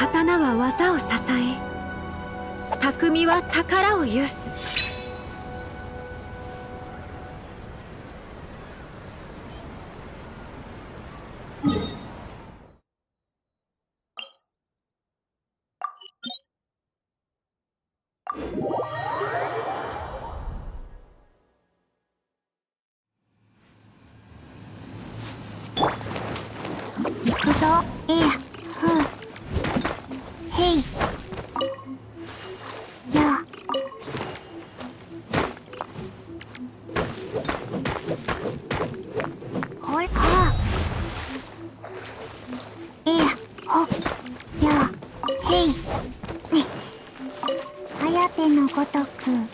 刀は技を支え、匠は宝を有す。 行くぞ、えや、ふう。へい。や。ほい、はあ。えや、ほっ。や。へい。はやてのごとく。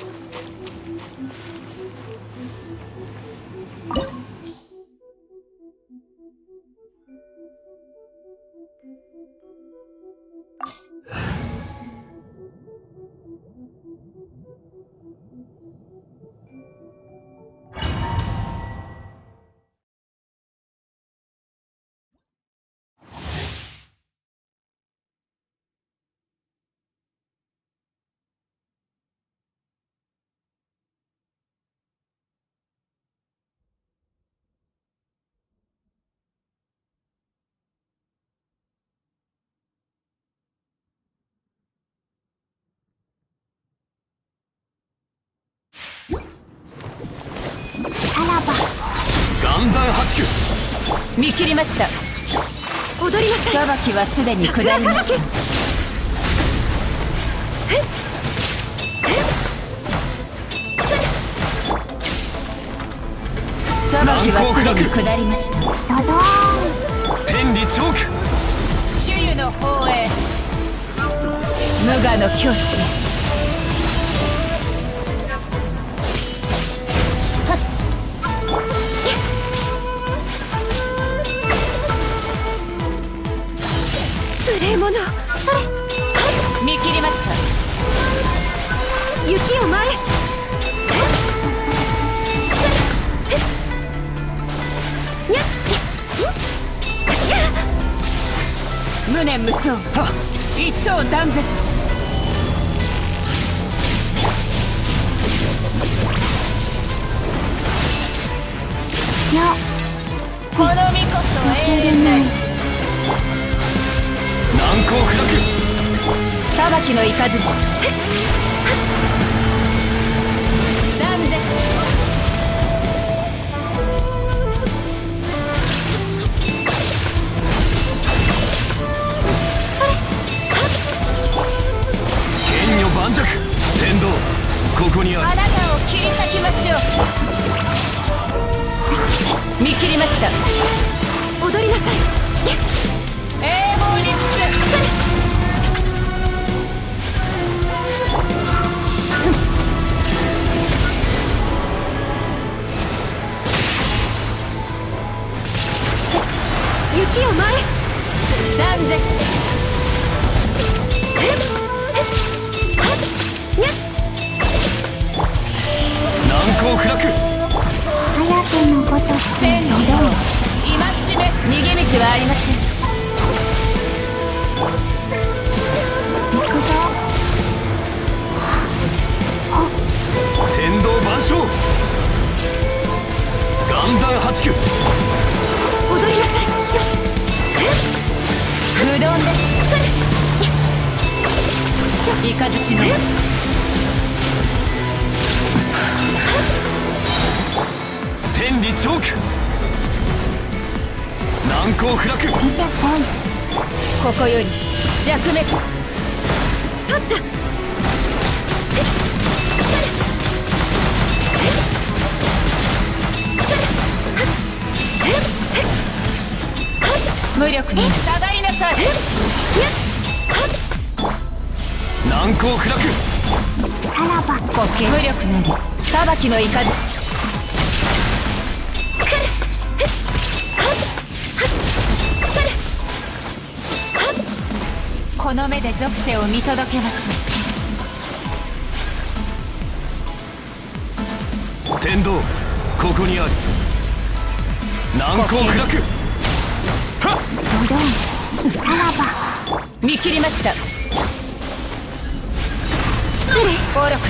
岩山八九。 見切りました。 踊りなさい。 裁きはすでに下りました。裁きはすでに下りました。 ドドーン。 天理チョーク。 主湯の方へ。無我の境地。 無礼者。それ。 見切りました。 雪を舞え。 無念無双。一刀断絶。 よ。 この身こそ永遠なり。 難攻不落。 裁きの雷。断絶。 剣女盤石。天道ここにある。 あなたを切り裂きましょう。見切りました。 踊りなさい。 永劫立地。 雪を舞え。 断絶。 難攻不落。 はやてのごとく。 戦時の戒め。逃げ道はありません。 行くぞ。 天道万象。岩山八九。 踊りなさい。 うどんです。イカズチの天理チョーク。難攻不落。 見てこい。 ここより弱滅。 立った。 無力に下がりなさい。 難攻不落。 さらば。 呼吸無力なり裁きの雷。この目で属性を見届けましょう。 天道ここにある。難攻不落。 ドドン。さらば。 見切りました。暴力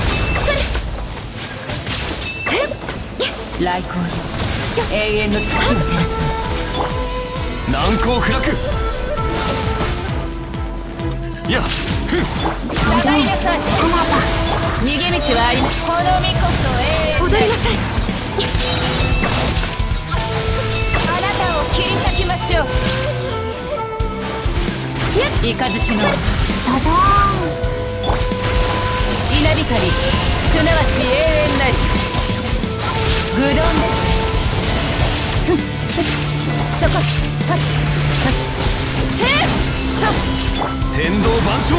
来光で永遠の月を照らす。 難攻不落。いや下がりなさい。逃げ道はあります。この身こそ永遠。 踊りなさい。 あなたを切り裂きましょう。イカズチのドドーン。 稲光、すなわち永遠なり。愚鈍です。そこ。 天道万象。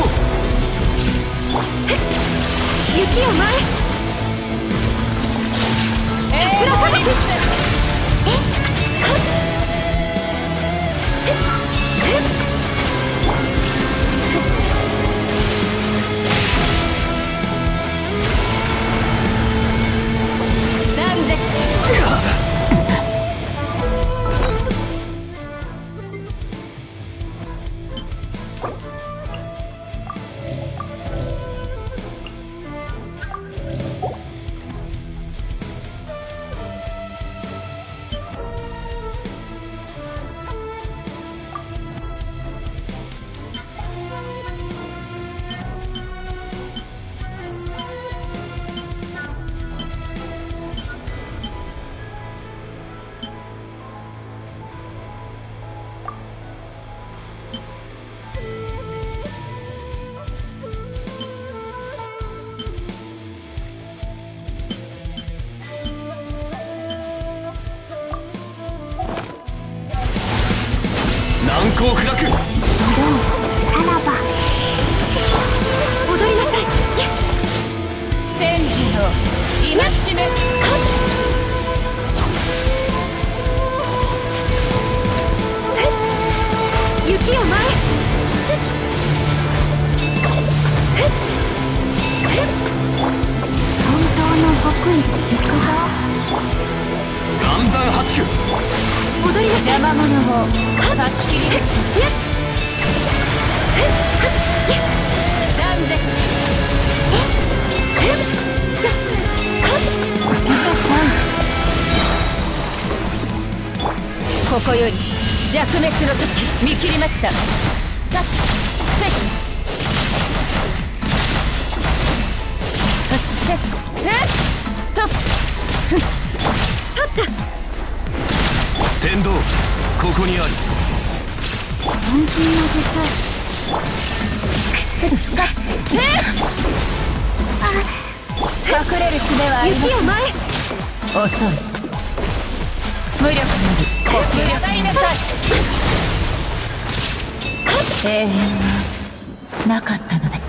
雪を前。 難攻不落。 ドドーン。さらば。 踊りなさい。 戦時の戒め。 雪を前。 本当の極意行くぞ。 岩山八九。 踊りなさい。 邪魔者を断ち切りましょう。断絶。ここより弱滅の時見切りました。タッセッと天道ここにあり。 渾身の術。 隠れる術はありま雪を前。 せん。遅い。無力なり呼吸やりなさい。永遠はなかったのです。